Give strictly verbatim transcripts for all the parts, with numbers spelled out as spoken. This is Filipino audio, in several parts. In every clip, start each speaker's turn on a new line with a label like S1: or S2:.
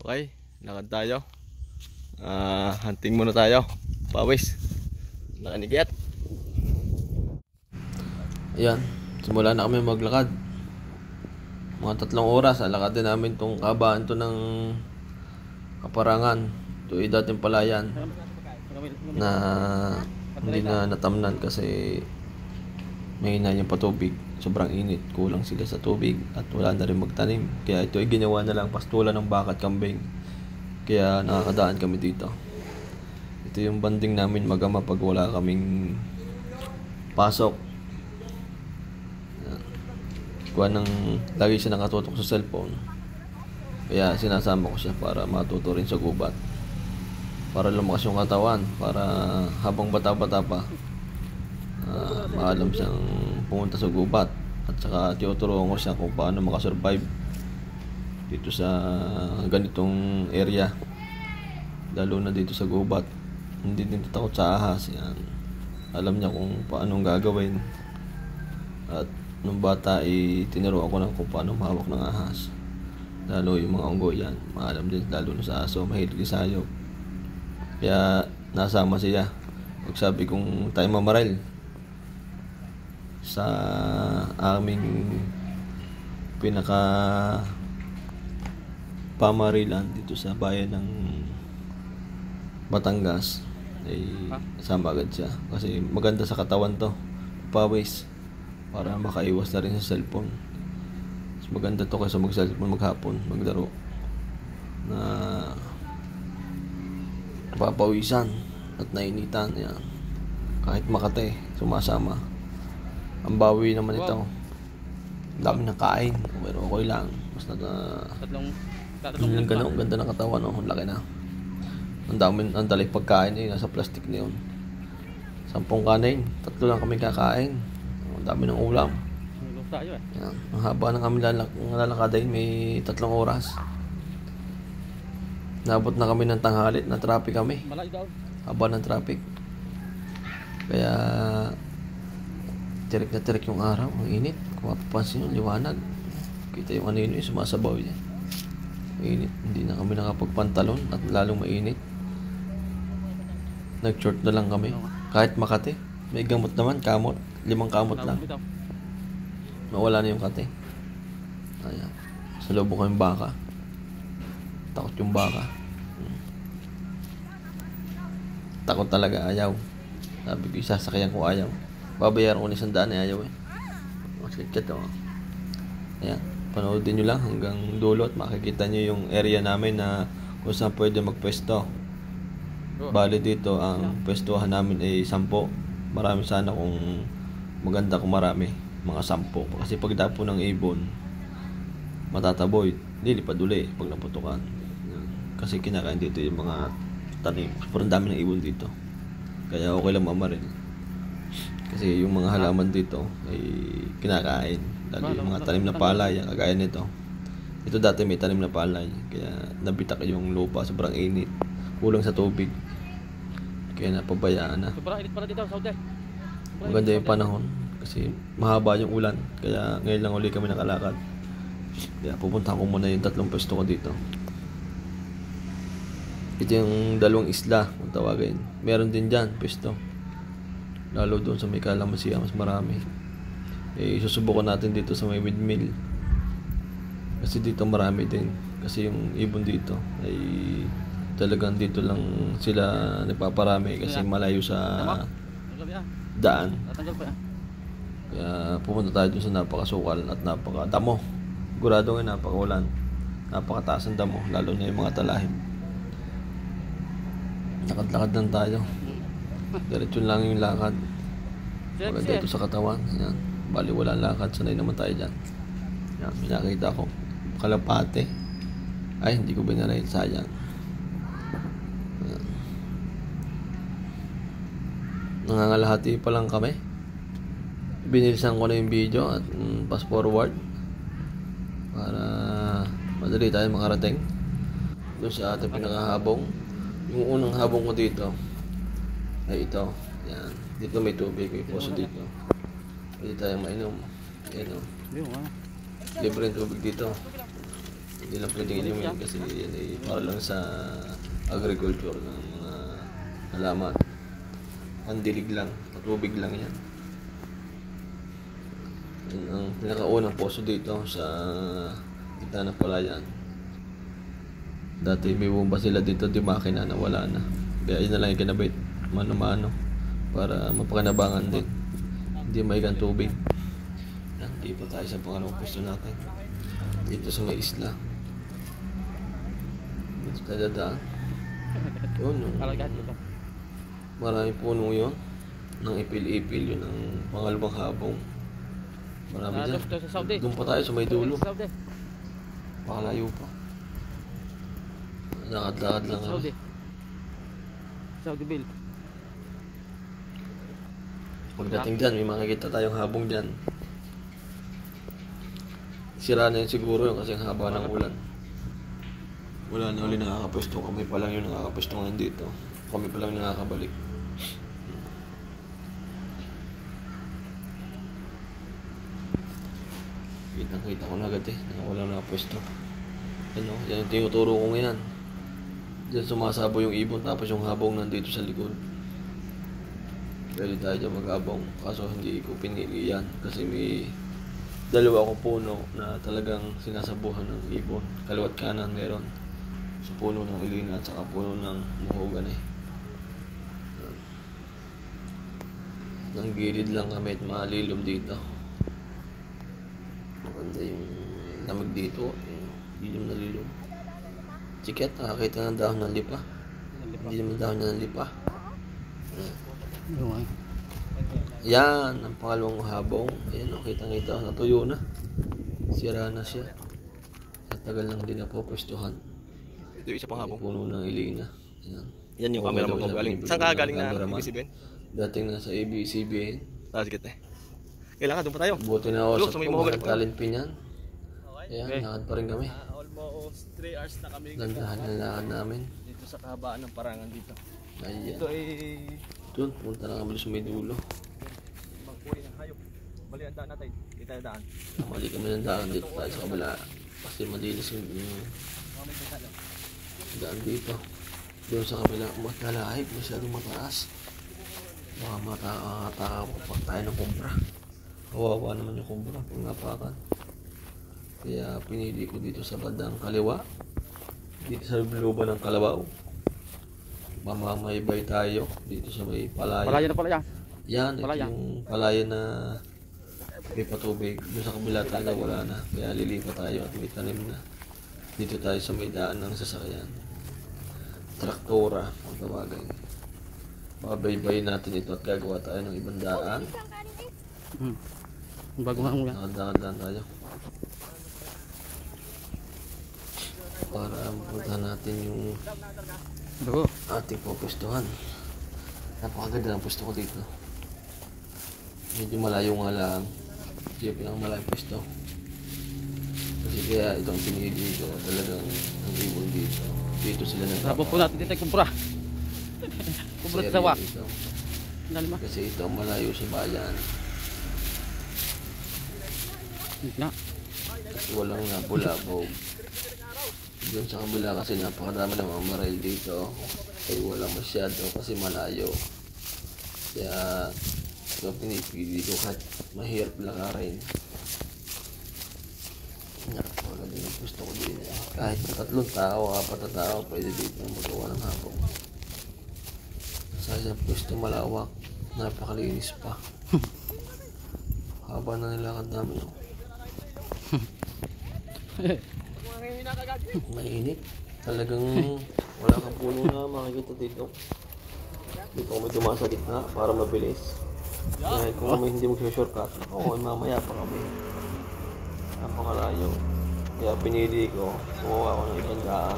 S1: Okay, lakad tayo. Ah, hunting muna tayo. Pawis. Nakanigyat. Ayan, simula na kami maglakad. Mga tatlong oras, alakad din namin tong kabaan to ng Kaparangan. Ito ay dating palayan na hindi na natamnan kasi may na yung patubig. Sobrang init, kulang sila sa tubig at wala na rin magtanim. Kaya ito ay ginawa na lang pastulan ng baka at kambing. Kaya nakakadaan kami dito. Ito yung banding namin mag-ama pag wala kaming pasok. Kuha ng lagi siya nakatutok sa cellphone. Kaya sinasama ko siya para matuto rin sa gubat. Para lumakas yung katawan. Para habang bata-bata pa, uh, maalam siyang pumunta sa gubat. At saka tinuturuan ko siya kung paano makasurvive dito sa ganitong area. Lalo na dito sa gubat. Hindi din takot sa ahas. Yan. Alam niya kung paano gagawin. At nung bata ay tinuruan ko lang kung paano mahawak ng ahas. Lalo yung mga unggoy yan. Maalam din lalo na sa aso. Mahilig sa hayop. Kaya nasama siya. Pag sabi kong tayo mamaril sa aming pinaka pamarilan dito sa bayan ng Batangas ay sama agad siya kasi maganda sa katawan to, pawis, para makaiwas na rin sa cellphone. Mas maganda to kaysa mag cellphone maghapon maglaro na papawisan at nainitan. Yan. Kahit makate sumasama. Ang bawi naman ito. Dami na kain. Pero okay lang. Mas na tatlong tatlong ganda, ganda ng katawan, no? Ang laki na. Ang dami, ang dali pagkain eh, nasa plastic na yun. Sampung kanin, tatlo lang kami kakain. Ang dami ng ulam. Yan. Ang haba ng kami lalak lalakadain, may tatlong oras. Nabot na kami ng tanghali, na traffic kami. Haba ng traffic. Kaya tirik na tirik yung araw, ang init. Kung mapapansin yung liwanag, kita yung anino yung sumasabaw yan. Mainit, hindi na kami nakapagpantalon at lalong mainit. Nag-short na lang kami. Kahit Makati, may gamot naman, kamot. Limang kamot lang. Mawala na yung kate. Ayan. Sa lobo kami baka. Takot yung baka. Takot talaga, ayaw. Sabi ko, isasakyan ko, ayaw. Babayaran ko ni sandaan eh, ayaw eh. Makikita mo. Ayan. Panoodin nyo lang hanggang dulo at makikita nyo yung area namin na kung saan pwede magpwesto. Bali dito, ang pwestuhan namin ay sampo. Marami sana kung maganda kung marami. Mga sampo. Kasi pag dapo ng ibon, matataboy. Lilipad uli pag naputukan. Kasi kinakain dito yung mga tanim. Sobrang dami ng ibon dito. Kaya okay lang mamaril. Kasi yung mga halaman dito ay kinakain. Lalo yung mga tanim na palay, kagaya nito. Ito dati may tanim na palay. Kaya nabitak yung lupa, sobrang init. Kulang sa tubig. Kaya napabayaan na. Maganda yung panahon. Kasi mahaba yung ulan. Kaya ngayon lang uli kami nakalakad. Kaya pupunta ko muna yung tatlong pwesto ko dito. Ito yung dalawang isla kung tawagin. Meron din dyan pwesto. Lalo doon sa may Kalamansiya, mas marami. Eh, susubukan natin dito sa may windmill. Kasi dito marami din. Kasi yung ibon dito ay talagang dito lang sila nagpaparami kasi malayo sa daan. Kaya pumunta tayo dun sa napakasukal at napakadamo. Sigurado nga napakaulan. Napakataas ang damo, lalo na yung mga talahib. Lakad-lakad lang tayo. Diretso lang yung lakad. Maganda ito sa katawan. Yan. Bali wala lakad. Sanay naman tayo dyan. Yan. Pinakita ko. Kalapate. Ay, hindi ko binarayin. Sayang. Yan. Nangangalahati pa lang kami. Binilisan ko na yung video at mm, fast forward. Para madali tayo makarating. Doon sa ating pinakahabong. Yung unang habong ko dito ay ito. Yan. Dito may tubig, may poso dito. Pwede tayong mainom. Yan o. Libre yung tubig dito. Hindi lang pwedeng inumin kasi yan ay para lang sa agriculture ng mga halaman. Pandilig lang, patubig lang yan. Yan ang pinakaunang poso dito sa gitna ng palayan. Dati may bomba sila dito, di makina na wala na. Kaya yun na lang yung kinabit, mano-mano, para mapakinabangan din. Hindi maigang tubig. Yan, dito tayo sa pangalawang pwesto natin. Dito sa may isla. Dito tayo dadaan. Yun, yung maraming puno yun. Nang ipil-ipil yun ang pangalawang habong. Marami dyan. Doon pa tayo sa may dulo. Pakalayo pa. Lakad-lakad lang kami.
S2: Saudi Bill.
S1: Pagdating dyan, may makikita tayong habong dyan. Sira na yun siguro yun kasi ang haba ng ulan. Wala na ulit nakakapwesto. Kami pa lang yung nakakapwesto ngayon dito. Kami pa lang yung nakakabalik. Kitang-kita ko na agad eh. Wala na pwesto. Ano, yan yung tinuturo ko ngayon. Diyan sumasabo yung ibon tapos yung habong nandito sa likod. Pwede tayo dyan mag-abong. Kaso hindi ko pinili yan kasi may dalawa akong puno na talagang sinasabuhan ng ibon. Kaliwat kanan meron. So puno ng ilina at saka puno ng muhogan eh. Nang gilid lang kami at malilom dito. Maganda yung lamig dito. Lilom na lilom. Chiket, nakakita ng dahon ng lipa. Hindi naman dahon ng lipa. Yan, ang pangalawang habong. Ayan, o, kitang-kita. Natuyo na. Sira na siya. At tagal lang din na po pwestuhan.
S2: Ito yung isa pang habong.
S1: Puno ng ilina. Ayan.
S2: Yan yung camera mo galing. Saan ka galing na A B C B N?
S1: Dating nasa A B C B N.
S2: Ah, sige te. Kailangan, doon pa tayo.
S1: Buti na ako
S2: Look,
S1: sa
S2: may
S1: mga
S2: mahogany pa.
S1: talent pin yan. Ayan,
S2: Okay.
S1: lakad pa rin kami.
S2: Uh, almost three hours na kami
S1: Gandahan na lakad namin.
S2: dito sa kahabaan ng Parangan dito.
S1: Ayan.
S2: Ito ay
S1: Doon, punta na kami sa may dulo.
S2: magpuri ng hayop. Bali ang daan natin. Kita yung daan.
S1: Mali kami ng daan dito tayo sa kabila. Kasi malinis yung yung daan dito. Doon sa kabila, matalahib, masyadong mataas. Baka mataka pa tayo ng kumbra. Kawawa naman yung kumbra kung napakan. Kaya pinili ko dito sa bandang kaliwa. Dito sa luban ng Kalabaw. Mamamaybay tayo dito sa may palaya.
S2: Palaya na palaya.
S1: Yan, ito
S2: Palaya.
S1: yung palaya na may patubig. Doon sa kabila talaga wala na. Kaya lilipat tayo at may tanim na. Dito tayo sa may daan ng sasakyan. Traktora, kung tawagin. Babaybayin natin ito at gagawa tayo ng ibang daan.
S2: Hmm. Bago nga ulan.
S1: Nakadaan tayo. Para punta natin yung
S2: Do.
S1: ating pupwestuhan. Napakaganda ng pwesto ko dito. Medyo malayo nga lang. Ito yung pinakamalayong pwesto. Kasi kaya itong pinili ko talagang ang ibon dito. Dito sila nagpapakain.
S2: Tapos po natin dito ay kumpra. Kumpra sa sawa.
S1: Ito.
S2: Nalima.
S1: Kasi ito malayo sa bayan.
S2: Na.
S1: Kasi walang nabulabog. Doon sa kabila kasi napakarami ng mga maril dito. Ay wala masyado kasi malayo. Kaya ito pinipili ko kahit mahirap lakarin. Napakaganda yung gusto ko din. Kahit tatlong tao, apat na tao, pwede dito magawa ng habong. Sa isang pwesto malawak, napakalinis pa. Haba na nilakad namin. Mainit. Talagang wala kang puno na makikita dito. Dito kami dumaan sa gitna para mabilis. Kaya kung kami hindi mag-shortcut, ako mamaya pa kami. Napakalayo. Kaya pinili ko, gumawa ako ng ibang daan.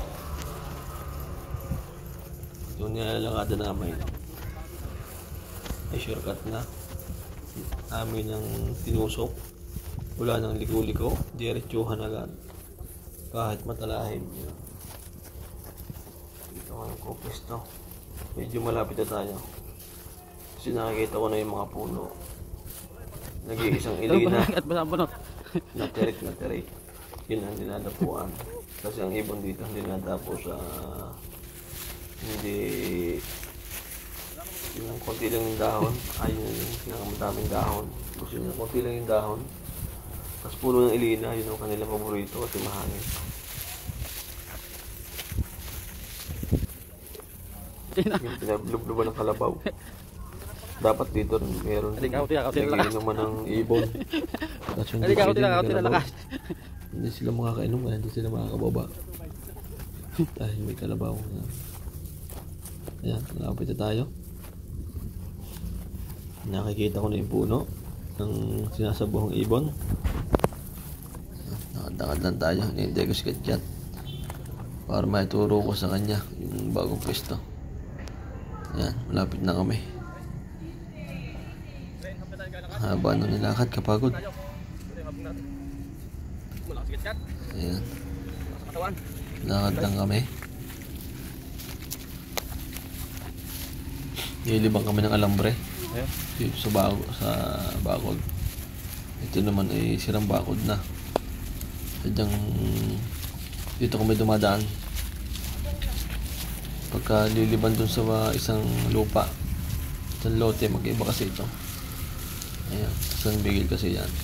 S1: Yung nilalakada namin ay shortcut na. Amin ang tinusok. Wala nang liko-liko, diretsuhan agad. Kahit matalahin. Dito nga yung pwesto. Medyo malapit na tayo. Kasi nakikita ko na yung mga puno. Nag-iisang ilina.
S2: At basa bunot.
S1: Natirik na tirik. Yun ang dinadapuan. Kasi ang ibon dito hindi nadapo sa hindi yung konti lang yung dahon. Ayun yung pinakamadaming dahon. Gusto nyo konti lang yung dahon. Tapos puno ng ilina, yun ang kanilang paborito kasi mahangin. Yung pinablubluban ng kalabaw. Dapat dito rin meron. Nagiinuman ng ibon. Tapos yung dito kalabaw. Hindi sila makakainom kaya hindi sila makakababa. Dahil may kalabaw. Ayan, malapit na tayo. Nakikita ko na yung puno ng sinasabuhang ibon. Nakadakad lang tayo. Hindi ko si Katkat para maituro ko sa kanya yung bagong pwesto. Ayan, malapit na kami. Haba na nilakad, kapagod. Ayan, lakad lang kami. Nilibang kami ng alambre dito sa bago, sa bakod. Ito naman ay sirang bakod na. Sadyang dito kami dumadaan. Pagka liliban dun sa isang lupa, isang lote, mag-iba kasi ito. Ayan, isang bigil kasi yan.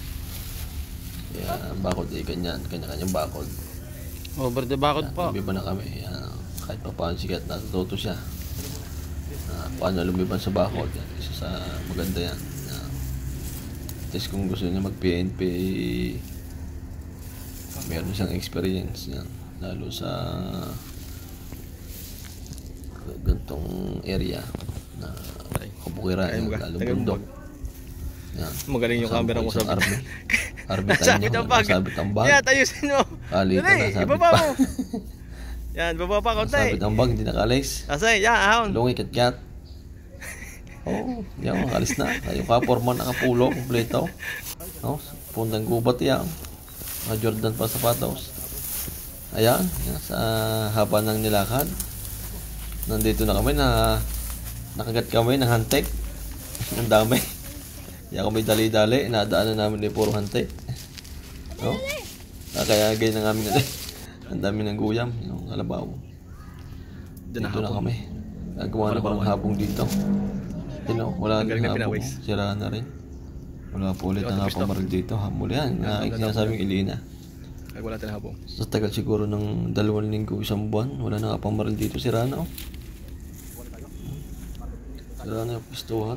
S1: Kaya bakod ay ganyan, kanya-kanyang bakod.
S3: Over the bakod po.
S1: Lumiban na kami. Ayan, kahit pa paano sikat, natututo siya. Uh, paano lumiban sa bakod. Yan, isa sa maganda yan. Uh, Tapos kung gusto niya mag-P N P, meron siyang experience yan. Lalo sa gantong area na kabukiran, lalo bundok. Yan.
S2: Magaling yung camera mo sa
S1: army. Arbitan niyo, sabit ang bag.
S2: Yan, ayusin mo.
S1: Kalita na, sabit
S2: ibaba
S1: pa.
S2: mo. Yan, baba pa konti.
S1: Sabit ang bag, hindi nakalis.
S2: Asay, yan, ahon.
S1: Lungi, Katkat. Oo, oh, yan, makalis na. Yung kaporma nakapulo, kompleto. Oh, pundang gubat yan. Mga Jordan pa sapatos. Ayan, yan, sa haba ng nilakad. Nandito na kami na nakagat kami ng hantek. Ang dami. Kaya kami dali-dali, nadaanan namin yung puro hantek. No? Kaya ganyan na namin natin. Ang dami ng guyam, yung kalabaw. Dito na kami. Nagawa na ko ng habong dito. You know, wala nang habong. Sira na rin. Wala po ulit ang hapamaril dito. Muli yan, sinasabing ilina.
S2: Ay, wala tayong habong.
S1: Sa tagal siguro ng dalawang linggo, isang buwan, wala nang hapamaril dito. Sira na, oh. Sira na yung pistuhan.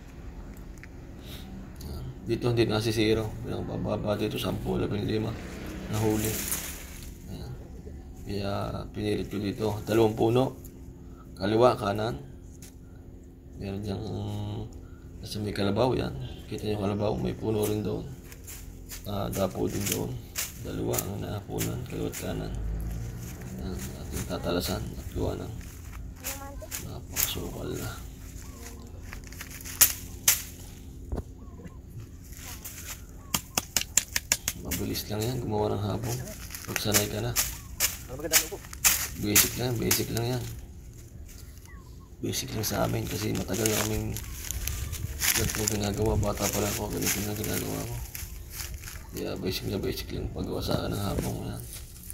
S1: Dito hindi nasisiro. Yung bababa dito, sampu, labing lima. Nahuli. Ayan. Kaya pinilit ko dito. Dalawang puno. Kaliwa, kanan. Meron diyang nasa may kalabaw yan. Kita niyo kalabaw, may puno rin doon. Ah, dapo din doon. Dalawa ang naapunan, kaliwa at kanan. Ayan, ating tatalasan at gawa ng napakasukal na. Mabilis lang yan, gumawa ng habong. Pag sanay ka na. Basic lang, basic lang yan. Basic lang sa amin kasi matagal na kaming ganito ginagawa. Bata pa lang ako, ganito na ginagawa ko. Kaya basic na basic lang paggawa sa akin ng habong yan.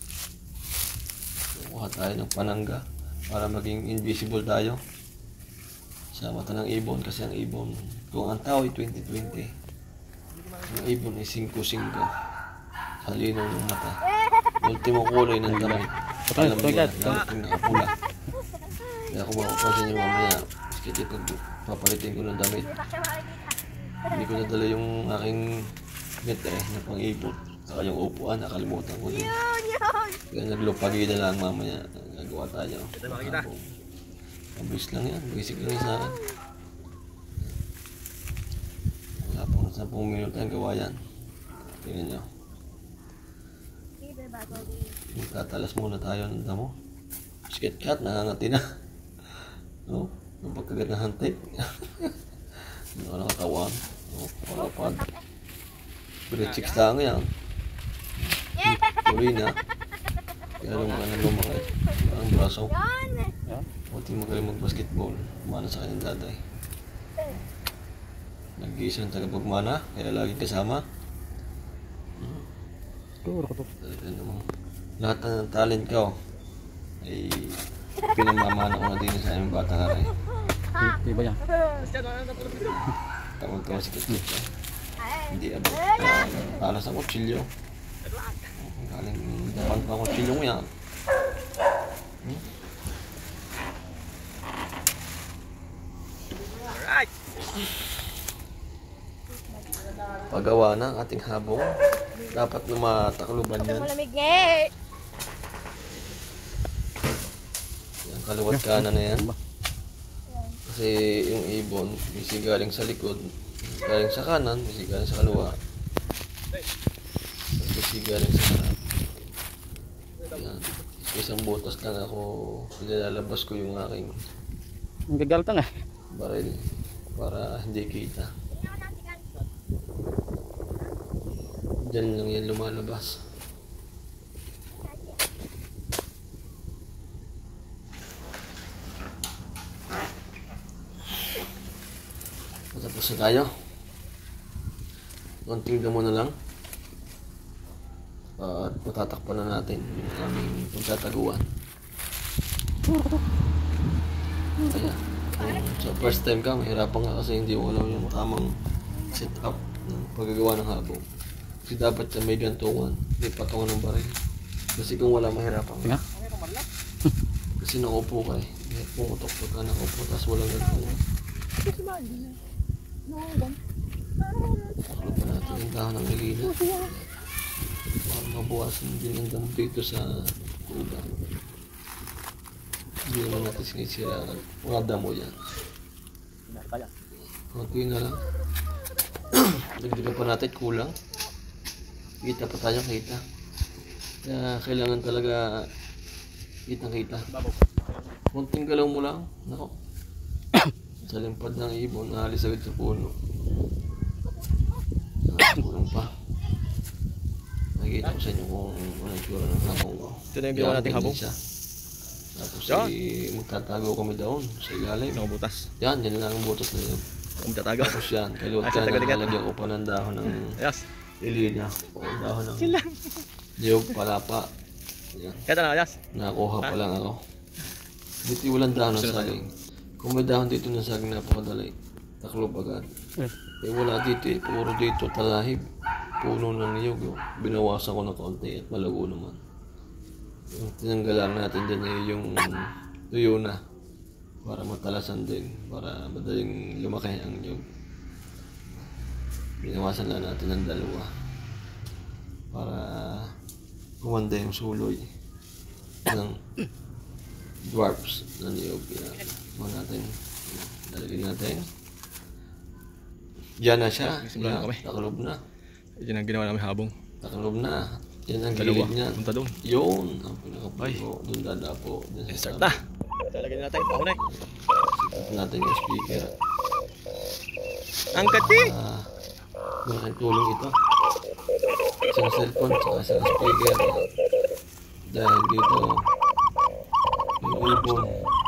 S1: Kuha tayo ng panangga para maging invisible tayo sa mata ng ibon kasi ang ibon, kung ang tao ay twenty twenty, ang ibon ay five five. Halinaw ng mata. Ultimo kulay ng damit. Alam mo yan, damit yung nakapula. Kaya kung makapansin nyo mamaya, kasi pag papalitin ko ng damit, hindi ko nadala yung aking metre na pang-ipot. Saka yung upuan, nakalimutan ko din. Kaya naglupagi na lang mamaya. Nagawa tayo. Mabilis lang yan, basic lang yan sa akin. Wala pang ten minutes ang gawa yan. Tingnan nyo. Tatalas muna tayo ng damo. Katkat, nangangati na. No? Yung pagkagat ng hantik. Hindi ko nakatawan. No? Parapad. Grade six lang yan. Tuloy na. Kaya lang mga lumakit. Ang braso. Buti magaling mag-basketball. Kumana sa kanyang daday. Nag-iisa ng tagapagmana. Kaya lagi kasama.
S3: Turo ko to.
S1: Ano mo, lahat ng talent ko ay pinamamana ko na din sa aming bata ka rin.
S3: Di ba yan?
S1: Tawag-tawag si Kit-Kit. Hindi abot. Uh, para sa kutsilyo. Galing dapan pa kutsilyo mo yan. Hmm?
S2: Alright!
S1: Paggawa ng ating habong, dapat na matakluban yan.
S4: Malamig nga eh.
S1: Yan, kaliwat kanan na yan. Kasi yung ibon, misi galing sa likod, galing sa kanan, misi galing sa kaliwa. Misi galing sa harap. Yan. Isang butas lang ako, nilalabas ko yung aking
S3: Ang gagaltang eh.
S1: baril para hindi kita. Diyan lang yan lumalabas. Matapos na tayo. Konting damo na lang. At matatakpan na natin yung aming pagtataguan. Kaya, um, so first time ka, mahirapan nga kasi hindi mo alam yung tamang setup ng paggagawa ng habong. Kasi dapat sa may gantungan, may patungan ng baril. Kasi kung wala, mahirapan ka.
S3: Nga?
S1: Kasi nakaupo ka eh. May pumutok ka nakaupo, tapos walang gantungan. Taklo pa natin yung dahon ng ilina. Para mabuwasan din ang damo dito sa ulan. Hindi naman natin sinisira ang mga damo yan. Kunti na lang. Dagdagan pa natin kulang. Kita pa tayo, kita. Kaya kailangan talaga kitang-kita. Kunting galaw mo lang. Nako. Sa limpad ng ibon, naalis agad sa puno. Kulang pa. Nakikita ko sa inyo kung ano yung tura ng habong ko.
S2: Ito na yung ginawa nating habong.
S1: Siya. Tapos
S2: Yan.
S1: ay magtatago kami doon sa ilalim.
S2: Nakabutas.
S1: Yan, yan lang ang butas na yun.
S2: Kung tataga.
S1: Tapos yan, kailuwat
S2: Ah,
S1: ka
S2: sa
S1: na,
S2: taga-ligat.
S1: nalagyan ko pa ng dahon ng
S2: Yes.
S1: ilina. O dahon ng niyog, palapa. Yan.
S2: Kaya na, yes.
S1: Nakakuha pa lang ako. Dito walang dahon ng saging. Kung may dahon dito ng saging, napakadali. Taklob agad.
S3: Eh.
S1: Eh wala dito eh, puro dito talahib. Puno ng niyog. Oh. Binawasan ko ng konti at malago naman. Yung tinanggalan natin dyan eh, yung tuyo na. Para matalasan din. Para madaling lumaki ang niyog. Binawasan lang natin ng dalawa. Para kumanda yung suloy ng dwarfs na niyog. Yan. Mga natin. Lalagyan natin. Diyan na siya.
S2: Simula na kami.
S1: Takalob na.
S2: Yan ang ginawa namin habong.
S1: Takalob na. Yan ang
S2: Dalawa.
S1: gilid niyan.
S2: Punta doon.
S1: Yun. Ang pinakapulo. Doon dadapo. Doon sa
S2: Start
S1: tabi.
S2: na. Talagyan natin. Ako na eh.
S1: Sikat natin yung speaker.
S2: Ang kati!
S1: Ah, malaking tulong ito. Isang cellphone at isang speaker. Dahil dito, yung ibon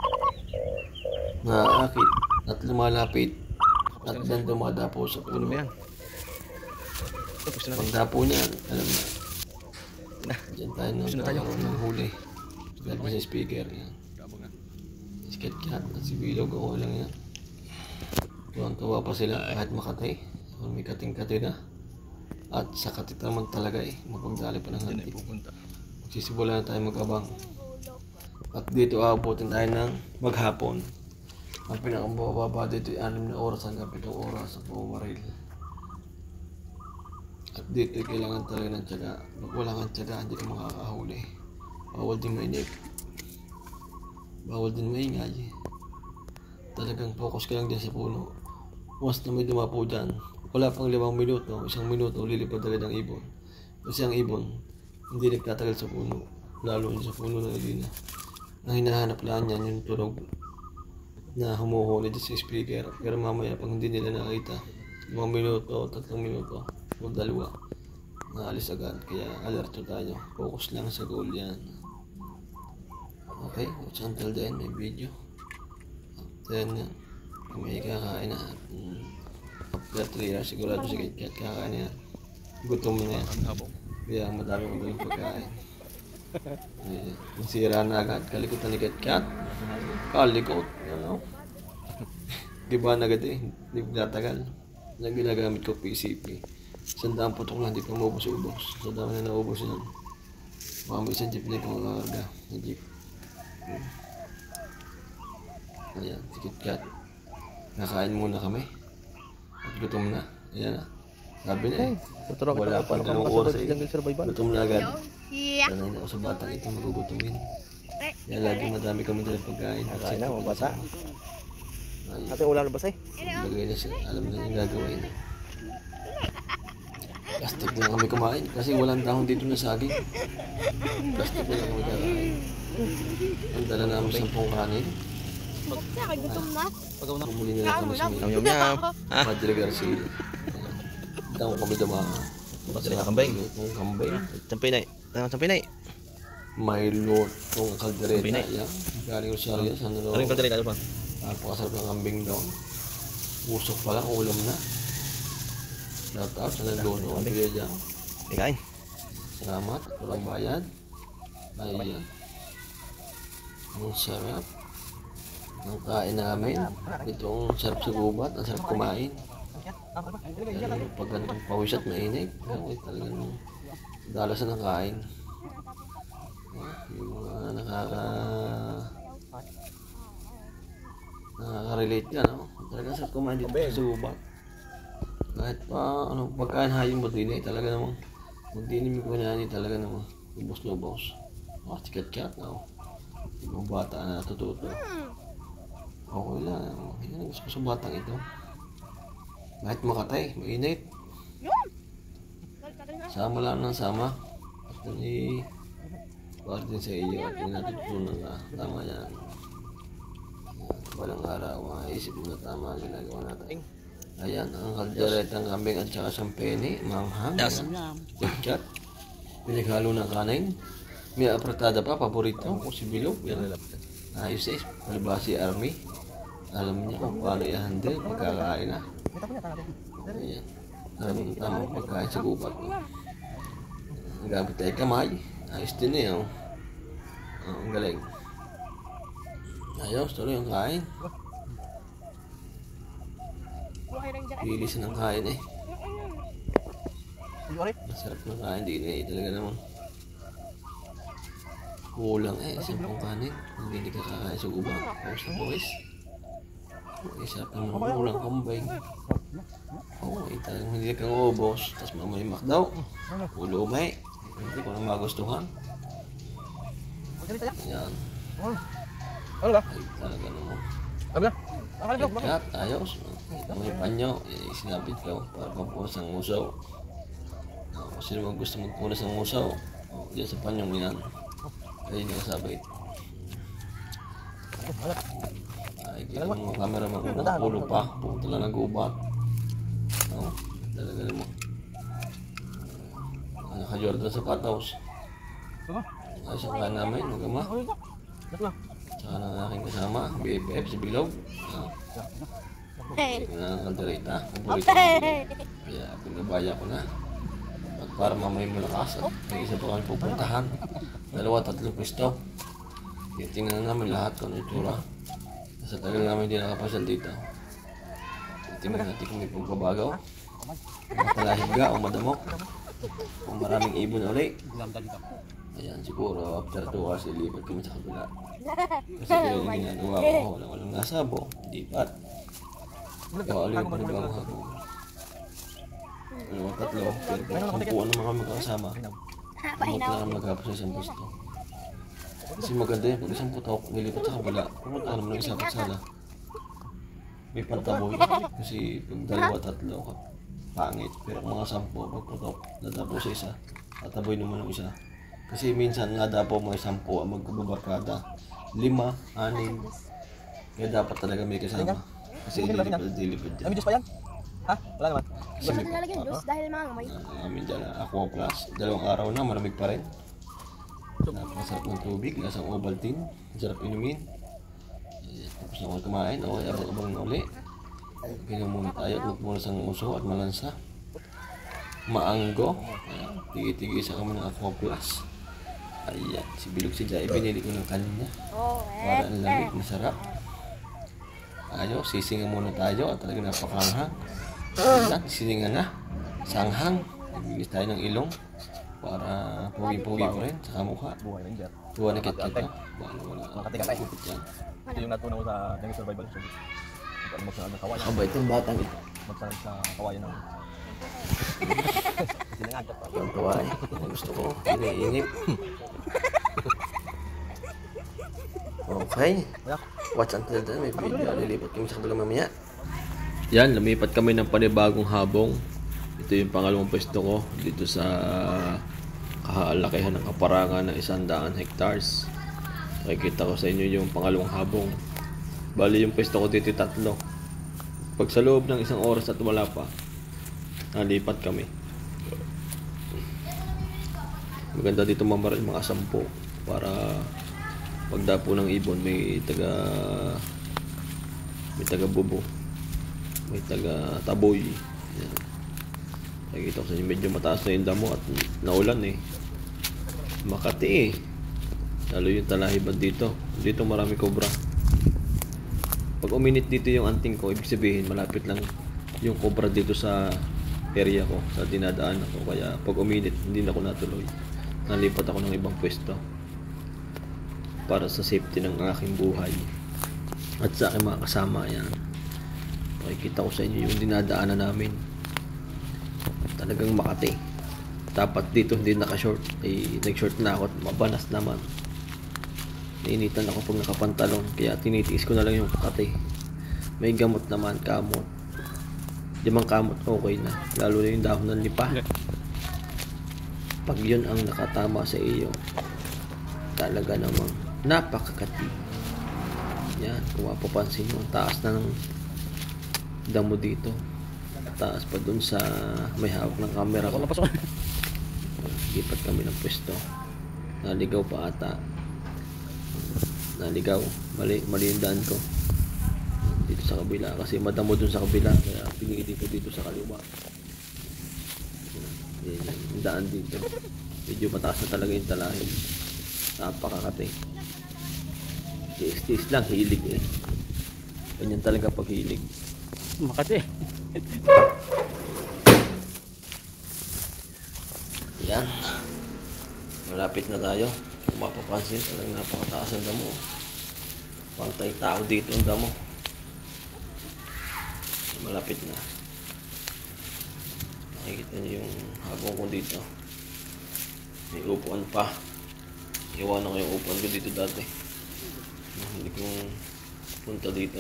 S1: naaakit at lumalapit at then dumadapo sa
S2: Ano
S1: puno.
S2: ba yan? Tapos na natin.
S1: Pag dapo niya, alam na.
S2: Na.
S1: Diyan tayo nang
S2: Gusto na tayo.
S1: kakaroon ng huli. Dahil sa speaker yan.
S2: Habong na.
S1: Sikat cat at si Bilog, ako lang yan. Tuwang-tuwa pa sila kahit makatay. Kung may kating-kati na. At sa katit naman talaga eh. Mapagdali pa ng
S2: Diyan ay
S1: hanti.
S2: pupunta.
S1: Magsisibula na tayo mag-abang. At dito aabutin tayo ng maghapon. Ang pinakamababa dito ay anim na oras hanggang pitong oras sa pumaril. At dito ay kailangan talaga ng tiyaga. Pag wala kang tiyaga, hindi ka makakahuli. Bawal din mainip. Bawal din maingay. Talagang focus ka lang din sa puno. Once na may dumapo dyan, wala pang limang minuto, isang minuto, lilipad agad ang ibon. Kasi ang ibon, hindi nagtatagal sa puno. Lalo sa puno ng ilina. Ang hinahanap lang yan, yung tunog na humuhuli sa speaker. Pero mamaya, pag hindi nila nakita, limang minuto, tatlong minuto, o dalawa, naalis agad. Kaya alerto tayo. Focus lang sa goal yan. Okay, watch until the end, may video. Then, may kakain na. Mm, after three hours, sigurado si Kit Kat kakain na yan. Gutom na yan.
S2: Ang habong.
S1: Kaya madami kong dalang pagkain. Eh, nasira na agad. Kalikot na ni Kat-Kat. Kalikot. Ano? Di ba na agad eh? Hindi ko natagal. Yung ginagamit ko P C P. Sandaan putok lang, hindi pa maubos-ubos. Sa dami na naubos yun. Baka may isang jeep na yung pangakarga. Yung jeep. Ayan, si Kat-Kat. Nakain muna kami. At gutom na. Ayan na. Sabi na eh. Wala pa dalawang oras eh. Gutom na agad. Sanay na ako sa batang ito magugutumin. Kaya lagi madami kami dalang pagkain.
S2: Nakain na, mabasa.
S1: Ayun.
S2: Ate, ulan na basa eh.
S1: Lagay na siya. Alam na yung gagawin. Plastic lang kami kumain. Kasi walang dahon dito na saging. Plastic lang kami kakain. Ang dala namin sampung kanin.
S4: Gutom na.
S1: Bumuli na lang kami sa may
S2: Yum yum.
S1: Padre Garcia. Dahon kami dumaan.
S2: Basta na kambing.
S1: Kung kambing.
S2: Sampay na. Tangan sampay na.
S1: May lot kung kaldereta.
S2: Kambing na.
S1: Yan. Galing Rosario. Sa ano.
S2: Ano yung kaldereta ano pa?
S1: Napakasarap ng kambing daw. Usok pa lang, ulam na. Shout out sa nagluto. Ang bigay dyan.
S2: Ikain.
S1: Salamat. Walang bayad. Ayan. Ang sarap. Ang kain namin. Itong sarap sa gubat. Ang sarap kumain. Ayan, pag ganitong pawis at mainit. Ay, talagang dalasan ng kain. Yung mga nakaka... nakaka-relate ka, no? Talagang sarap kumain dito sa gubat. Kahit pa, ano, pagkain hayong matini, talaga namang magdinim yung kunyani, talaga namang ubos na ubos. Mga sikat-kat, no? Yung bata na natututo. Okay lang, yan ang gusto ko sa batang ito. Kahit makatay, mainit. Sama lang ng sama. At ni para din sa iyo at may natutunan ka. Tama yan. Walang araw, maisip mo na tama ang ginagawa natin. Ayan, ang kalderetang kambing at saka sampeni, manghang, ketchup, pinaghalo ng kanin. May apratada pa, paborito ko si Bilog. Ayos eh, palibasi army. Alam niya kung paano i-handle pagkakain na. Ayan, alam mo tamang pagkain sa gubat. Ang gamit tayo kamay, ayos din eh. Oh. Oh, ang galing. Ayos, tuloy ang kain. Bilis ng kain eh. Masarap ng kain, di na eh. Talaga naman. Kulang eh, sampung kanin. Hindi ka kakain sa gubat. Pawis na pawis. Eh, sarap naman kulang kambing. Oo, eh, talagang hindi kang ubos. Tapos mamayimak daw. Ulumay. Hindi ko na magustuhan. Ayan.
S2: Ano ba?
S1: Ay, talaga naman.
S2: Ano ba?
S1: Kat, ayos. Ito mo yung panyo. Eh, sinapit ko para pampunas ng usaw. Uh, kung sino mag gusto magpunas ng usaw, oh, diyan sa panyong yan. Kaya hindi kasabit. Ay, kita mo mga camera magpulo pa. Pumunta lang nag-ubat. No, talaga naman. Naka-Jordan sa pataws. Ayos ang kain namin, magama. Tsaka ng aking kasama, B F F, si Bilog. Ang kaldereta, paborito ko. Kaya pinabaya ko na. At para mamay malakas at may isa pa kami pupuntahan. Dalawa, tatlong pwesto. Titingnan na namin lahat kung ano itsura. Sa tagal namin hindi nakapasal dito. Titingnan natin kung may pagbabago. Matalahig ka o madamok. Kung maraming ibon ulit. Ayan, siguro after two hours ilipat kami sa kabila. Kasi kaya yung ginagawa ko, walang walang nasabo, lipat. Kaya ulit pa rin ba ang hapon. Ano, tatlo, pero kung sampuan naman kami magkakasama, umot na kami maghapon sa isang gusto. Kasi maganda yun, pag isang putok, nilipat sa kabila, pumunta ka naman nag-isapat sala. May pantaboy, kasi pag dalawa, tatlo, pangit. Pero kung mga sampo, pag putok, natapo sa isa, tataboy naman ng isa. Kasi minsan nga dapat may sampo ang magkababarkada. Lima, anim. Kaya dapat talaga may kasama. Kasi ililipad-dilipad dyan.
S2: May Diyos pa yan? Ha? Wala naman.
S1: Kasi
S4: Basta
S1: may
S4: nilalagyan Diyos dahil mga may
S1: uh, amin dyan, uh, Aqua Plus. Dalawang araw na, malamig pa rin. Napakasarap ng tubig, lasang Ovaltine. Sarap inumin. Eh, tapos na ako kumain, okay, abang-abang na uli. Kaya muna tayo at magpunas ang uso at malansa. Maanggo. Ayan, tigi-tigisa kami ng Aqua Plus. Ayan, si Bilog si Jai, pinili ko ng kanina.
S4: Oh,
S1: Para ang lamig, masarap. Ayo, sisingan muna tayo at talaga napakanghang. Ayan, sisingan na. Sanghang. Nagbigis tayo ng ilong para pugi-pugi ko rin sa mukha.
S2: Buhay Ranger.
S1: Buwan na kit-kit ha. Wala, wala.
S2: Makatigas tayo.
S1: Kupit yan.
S2: Ito yung natunaw ko sa Jungle Survival Service. Ito magsanag ng kawayan.
S1: Aba, itong batang ito.
S2: Magsanag sa kawayan ng... Sinangagap pa.
S1: Ang tuwa eh. Ang gusto ko. Iniinip. Okay. Watch until then. May video. Lilipat kami sa kabilang mamaya. Yan, lumipat kami ng panibagong habong. Ito yung pangalawang pwesto ko dito sa kahalakihan ng kaparangan ng isang daan hectares. Nakikita ko sa inyo yung pangalawang habong. Bali yung pwesto ko dito tatlo. Pag sa loob ng isang oras at wala pa, nalipat kami. Maganda dito mamaril mga sampo para pagdapo ng ibon may taga may taga bubo, may taga taboy. Yan. Nakikita ko sa inyo medyo mataas na yung damo at naulan eh. Makati eh. Lalo yung talahiban dito. Dito marami cobra. Pag uminit dito yung anting ko, ibig sabihin malapit lang yung cobra dito sa area ko, sa dinadaan ako. Kaya pag uminit, hindi na ako natuloy. Nalipat ako ng ibang pwesto para sa safety ng aking buhay at sa aking mga kasama. Yan. Makikita ko sa inyo yung dinadaanan namin. Talagang Makati. Dapat dito hindi naka-short. Eh, nag-short na ako at mabanas naman. Nainitan ako pag nakapantalon. Kaya tinitiis ko na lang yung Makati. May gamot naman, kamot. Dimang kamot, okay na. Lalo na yung dahon ng lipa. Pag yun ang nakatama sa iyo, talaga namang napakakati. Yan, kung mapapansin mo, taas na ng damo dito. Taas pa dun sa may hawak ng camera ko. Lipat kami ng pwesto. Naligaw pa ata. Naligaw. Mali, mali yung daan ko. Dito sa kabila. Kasi madamo dun sa kabila. Kaya pinili ko dito sa kaliwa. Yan, yung daan dito. Medyo mataas na talaga yung talahin. Napakakate. Tiis-tiis lang. Hilig eh. Ganyan talaga pag hilig.
S3: Makati.
S1: Yan. Malapit na tayo. Kung mapapansin, talagang napakataas ang damo. Pantay tao dito ang damo. Malapit na. Nakikita niyo yung habong ko dito. May upuan pa. Iwanan ko yung upuan ko dito dati. Hindi ko punta dito.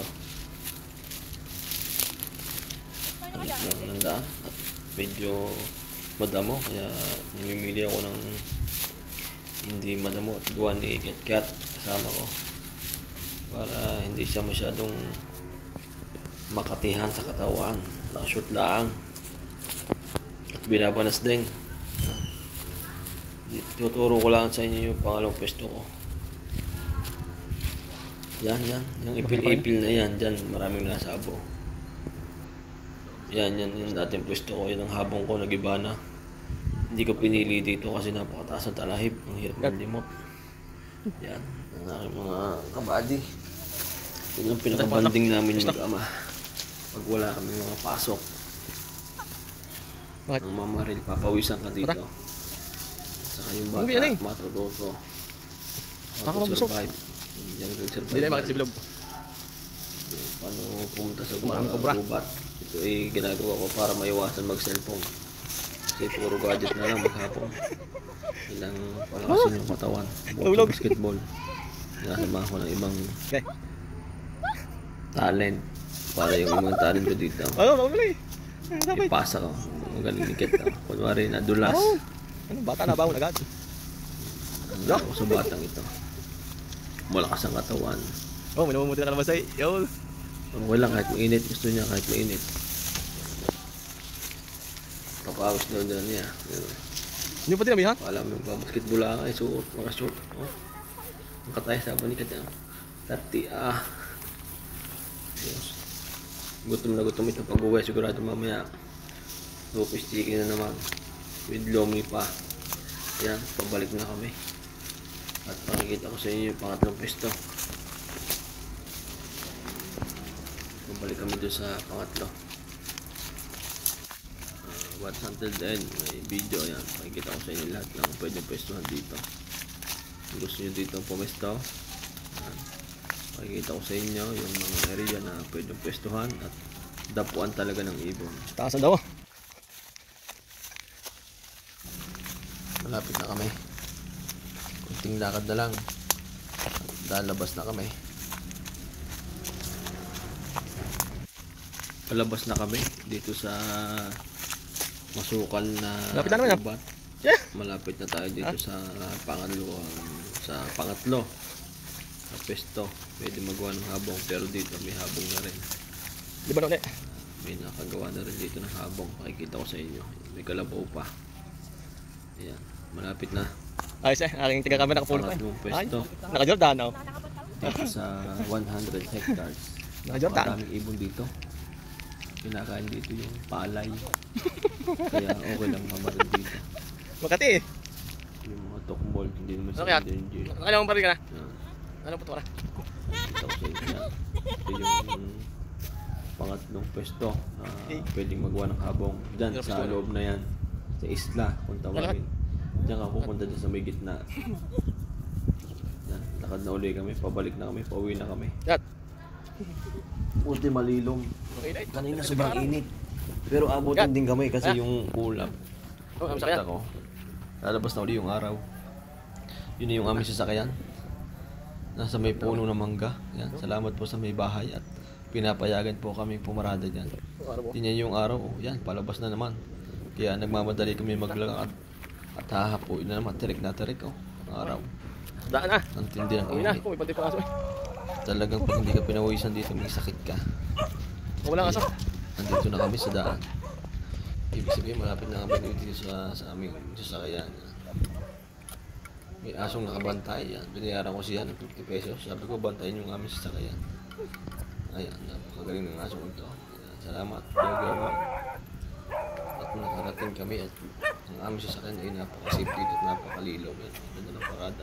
S1: Alit lang ng daan. At medyo madamo. Kaya namimili ako ng hindi madamo at gawa ni Kat-Kat kasama ko. Para hindi siya masyadong makatihan sa katawan. Nakashort lang. At binabanas din. Tuturo ko lang sa inyo yung pangalawang pwesto ko. Yan, yan. Yung ipil-ipil na yan. Dyan, maraming nasabo. Yan, yan. Yung dating pwesto ko. Yan ang habong ko. Nag-iba na. Hindi ko pinili dito kasi napakataas ang talahib. Ang hirap ng limot. Yan. Ang aking mga kabady. Yun ang pinakabanding namin mag-ama. Pag wala kami mga pasok.
S3: Bakit?
S1: Ang mamaril, papawisan ka dito. Saka yung bata, matututo. How to survive. Yan, survive.
S2: Hindi na bakit si Bilog.
S1: Paano pumunta sa
S2: Maraming cobra.
S1: gubat. Ito ay ginagawa ko para maiwasan mag-cellphone. Kasi puro gadget na lang maghapon. Ilang palakasin yung katawan. Buong basketball. Nasama ko ng ibang
S2: Okay.
S1: talent. Para yung ibang talent ko dito.
S2: Ano, mabili.
S1: Ipasa ko. Magaling nikit ako. Kunwari nadulas.
S2: Ano, bata na bawon agad.
S1: Ano ako sa batang ito. Malakas ang katawan.
S2: Oh, may namumuti na naman sa'yo. Yo.
S1: Okay lang kahit mainit. Gusto niya kahit mainit. Papawis daw nila niya.
S2: Hindi pa din namin, ha?
S1: Alam mo yung basketball lang ay suot. Makasuot. Oh. Ang katay sa banikat yan. Tati ah. Diyos. Gutom na gutom ito pag uwi. Sigurado mamaya Two-piece chicken na naman. With lomi pa. Ayan, pabalik na kami. At pakikita ko sa inyo yung pangatlong pwesto. Pabalik kami doon sa pangatlo. Uh, what's until the end? May video. Ayan, pakikita ko sa inyo lahat ng pwedeng pwestuhan dito. Kung gusto nyo dito ang pumesto, ayan, pakikita ko sa inyo yung mga area na pwedeng pwestuhan at dapuan talaga ng ibon.
S3: Taas na daw.
S1: Malapit na kami. Kunting lakad na lang. Lalabas na kami. Palabas na kami dito sa masukal na
S3: Malapit na naman, ah.
S1: gubat.
S3: Yeah.
S1: Malapit na tayo dito sa pangalo sa pangatlo. Sa pesto. Pwede magawa ng habong pero dito may habong na rin.
S3: Di ba na ulit?
S1: May nakagawa na rin dito ng habong. Pakikita ko sa inyo. May kalabaw pa. Ayan. Malapit na.
S3: Ayos eh, aking tiga kami nakapulo pa.
S1: Pangatlong
S3: Ay,
S1: pwesto.
S3: naka-Jordan oh.
S1: Dito sa one hundred hectares.
S3: Naka-Jordan.
S1: Maraming ibon dito. Kinakain dito yung palay. Kaya okay lang mamarin dito.
S3: Makati eh.
S1: Yung mga tokmol, hindi naman
S3: Ano
S1: sila
S3: kaya?
S1: endanger.
S3: Nakailangan pa rin ka na?
S1: Yan.
S3: Ano po ito ka na?
S1: Ito ko sa inyo yan. Ito yung pangatlong pwesto na pwedeng magawa ng habong. Diyan sa loob na yan. Sa isla, kung tawagin. Diyan ka pupunta dyan sa may gitna. Yan, lakad na uli kami. Pabalik na kami. Pauwi na kami.
S3: Yan.
S1: Buti malilom.
S3: Okay,
S1: Kanina sobrang init. Pero abutin din kami kasi
S3: Ah.
S1: yung ulap.
S3: Oh, ang sakyan.
S1: Ako. Lalabas na uli yung araw. Yun na yung aming sasakyan. Nasa may puno ng mangga. Yan. Salamat po sa may bahay at pinapayagan po kami pumarada dyan. Yun yan yung araw. Oh, yan, palabas na naman. Kaya nagmamadali kami maglakad. At hahapuin na naman. Tirik na tirik. Oh, ang araw.
S3: Daan na.
S1: Ang tindi ng
S3: Uwi na.
S1: init.
S3: Kung may pati pa aso eh.
S1: Talagang pag hindi ka pinawisan dito, may sakit ka.
S3: Kung wala aso.
S1: Nandito na kami sa daan. Ibig sabihin, malapit na kami dito sa, sa aming sasakyan. May asong nakabantay yan. Binayaran ko siya ng fifty pesos. Sabi ko, bantayin yung aming sasakyan. Ayan, napakagaling ng asong ito. Ayan, salamat. Yogi At nakarating kami at ang aming sasakyan ay napakasipid at napakalilaw. Yan, ganda ng parada.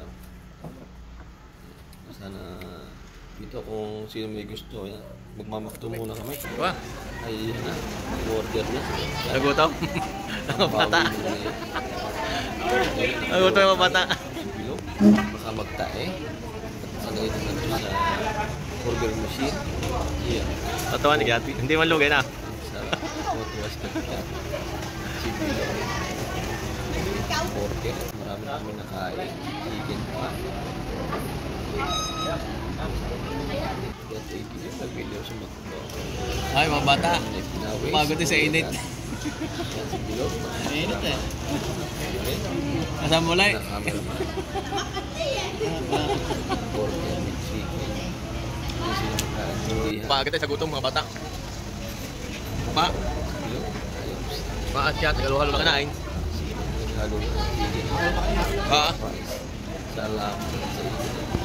S1: Sana dito kung sino may gusto, yan. Magmamakto muna kami.
S3: Wah.
S1: Ay, yan na. Order na.
S3: Nagutom. Mga bata. Nagutom yung mga bata.
S1: Bilog. Baka magtae. At sana ito na ito sa burger machine. Yan.
S3: Tatawa ni Gati. Hindi man lugay na.
S1: Sa Motuas Kapitan. Si Bilog. Burger. Marami na kami nakain. Chicken pa. Yan sa ibigay. Nag-video sa makto.
S3: Ay, mga bata.
S1: Pinawis.
S3: Pagod din sa init.
S1: Yan si Bilog.
S3: Init eh. Kasama mo lang.
S1: Nakamalaman. Burger with chicken. Hindi sila magkain.
S3: Pagod tayo sa gutom mga bata. Pa.
S1: Bilog. Ayos.
S3: Pa at siya. Tagaluhalo na kanain.
S1: Halo ng chicken.
S3: Ha?
S1: Fries. Salamat sa inyo.